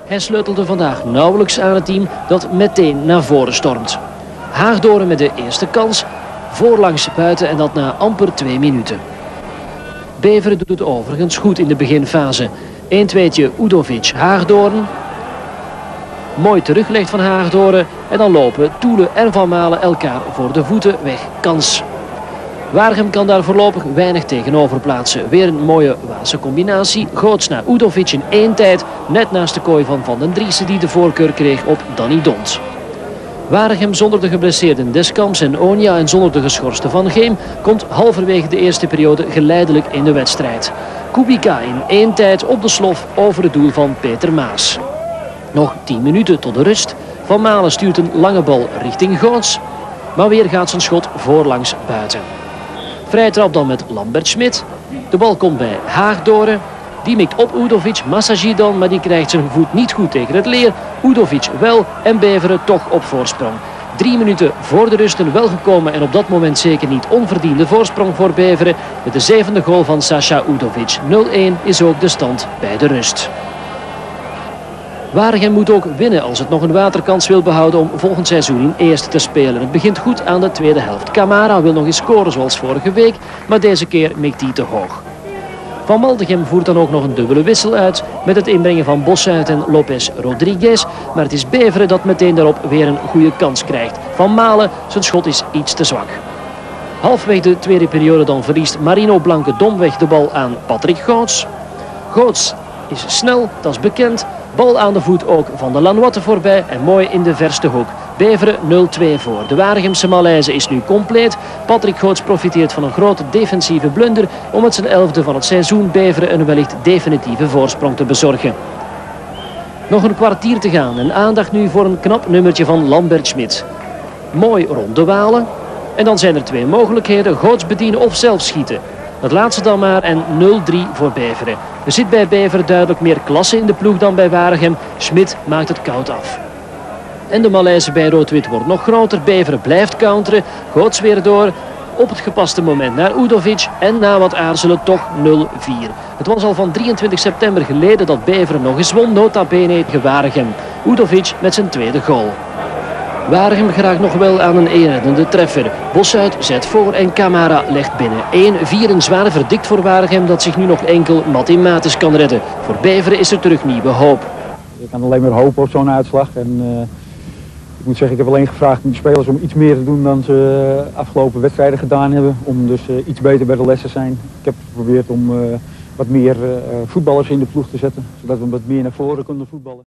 Hij sleutelde vandaag nauwelijks aan het team dat meteen naar voren stormt. Haagdoorn met de eerste kans, voorlangs buiten en dat na amper 2 minuten. Beveren doet het overigens goed in de beginfase. 1-2'tje Udovic Haagdoorn. Mooi teruggelegd van Haagdoorn en dan lopen Toele en Van Malen elkaar voor de voeten weg. Kans. Waregem kan daar voorlopig weinig tegenover plaatsen. Weer een mooie Waalse combinatie. Goots naar Udovic in 1 tijd. Net naast de kooi van Van den Driessen die de voorkeur kreeg op Danny Dont. Waregem zonder de geblesseerden Deskamps en Onja en zonder de geschorste Van Geem komt halverwege de eerste periode geleidelijk in de wedstrijd. Kubica in 1 tijd op de slof over het doel van Peter Maas. Nog 10 minuten tot de rust. Van Malen stuurt een lange bal richting Goots. Maar weer gaat zijn schot voorlangs buiten. Vrij trap dan met Lambert Schmidt. De bal komt bij Haagdoorn. Die mikt op Udovic, Massagi dan, maar die krijgt zijn voet niet goed tegen het leer. Udovic wel en Beveren toch op voorsprong. 3 minuten voor de rust een welgekomen en op dat moment zeker niet onverdiende voorsprong voor Beveren. Met de 7e goal van Sasha Udovic. 0-1 is ook de stand bij de rust. Waregem moet ook winnen als het nog een waterkans wil behouden om volgend seizoen in eerste te spelen. Het begint goed aan de tweede helft. Camara wil nog eens scoren zoals vorige week, maar deze keer mikt hij te hoog. Van Maldegem voert dan ook nog een dubbele wissel uit met het inbrengen van Bossuit en Lopez Rodriguez. Maar het is Beveren dat meteen daarop weer een goede kans krijgt. Van Malen, zijn schot is iets te zwak. Halfweg de tweede periode dan verliest Marino Blanke domweg de bal aan Patrick Goots. Goots is snel, dat is bekend. Bal aan de voet ook van de Lanoite voorbij en mooi in de verste hoek. Beveren 0-2 voor. De Waregemse Malaise is nu compleet. Patrick Goots profiteert van een grote defensieve blunder om met zijn 11e van het seizoen Beveren een wellicht definitieve voorsprong te bezorgen. Nog een kwartier te gaan en aandacht nu voor een knap nummertje van Lambert Schmidt. Mooi rond de Walen. En dan zijn er 2 mogelijkheden. Goots bedienen of zelf schieten. Het laatste dan maar en 0-3 voor Beveren. Er zit bij Beveren duidelijk meer klasse in de ploeg dan bij Waregem. Schmidt maakt het koud af. En de Malaise bij Rood-Wit wordt nog groter. Beveren blijft counteren. Goots weer door. Op het gepaste moment naar Udovic. En na wat aarzelen toch 0-4. Het was al van 23 september geleden dat Beveren nog eens won. Nota bene tegen Waregem. Udovic met zijn 2e goal. Waregem geraakt nog wel aan een reddende treffer. Bossuit zet voor en Camara legt binnen. 1-4 een zware verdikt voor Waregem dat zich nu nog enkel mathematisch kan redden. Voor Beveren is er terug nieuwe hoop. Je kan alleen maar hopen op zo'n uitslag. En, ik moet zeggen, ik heb alleen gevraagd aan de spelers om iets meer te doen dan ze afgelopen wedstrijden gedaan hebben. Om dus iets beter bij de lessen te zijn. Ik heb geprobeerd om wat meer voetballers in de ploeg te zetten. Zodat we wat meer naar voren kunnen voetballen.